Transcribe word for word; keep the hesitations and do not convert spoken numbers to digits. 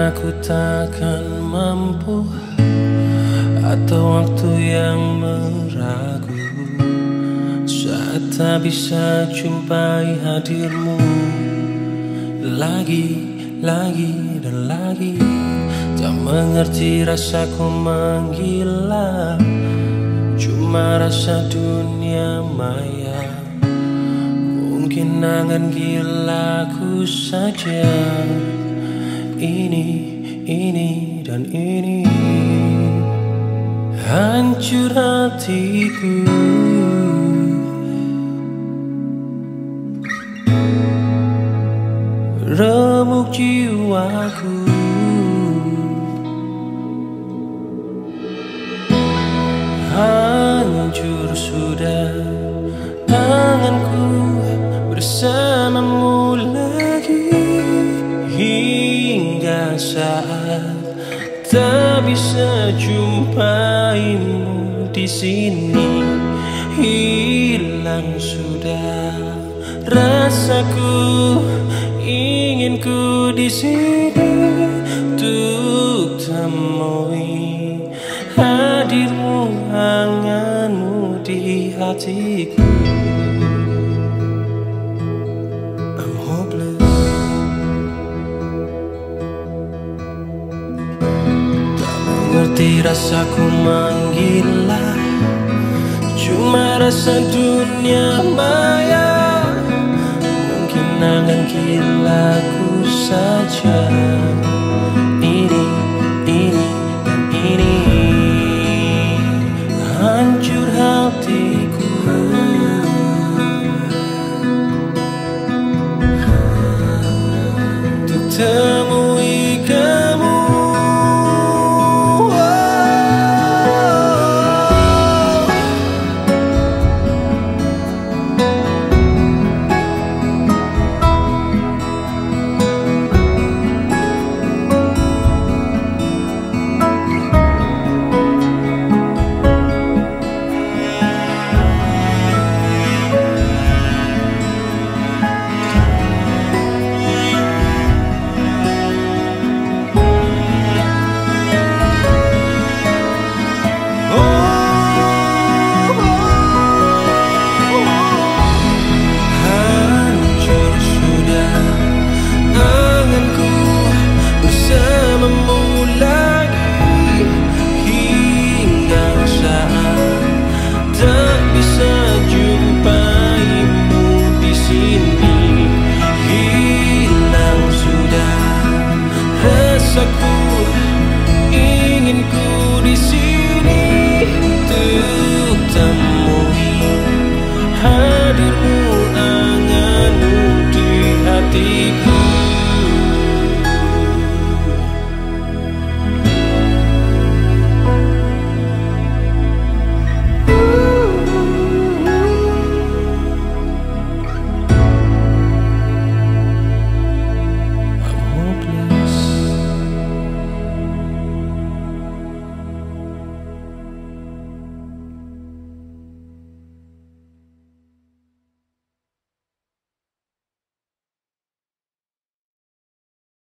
aku takkan mampu, atau waktu yang meragu saat tak bisa jumpai hadirmu lagi, lagi dan lagi. Tak mengerti rasaku menggila, cuma rasa dunia maya. Mungkin angan gilaku saja. Ini, ini dan ini, hancur hatiku, remuk jiwaku. Hancur sudah anganku bersamamu lagi, hingga saat tak bisa jumpaimu di sini. Hilang sudah rasaku, ingin ku di sini untuk temui hadirmu, anganmu di hatiku. I'm hopeless. Tak mengerti rasaku menggila, cuma rasa dunia maya. Mungkin angan gilaku saja.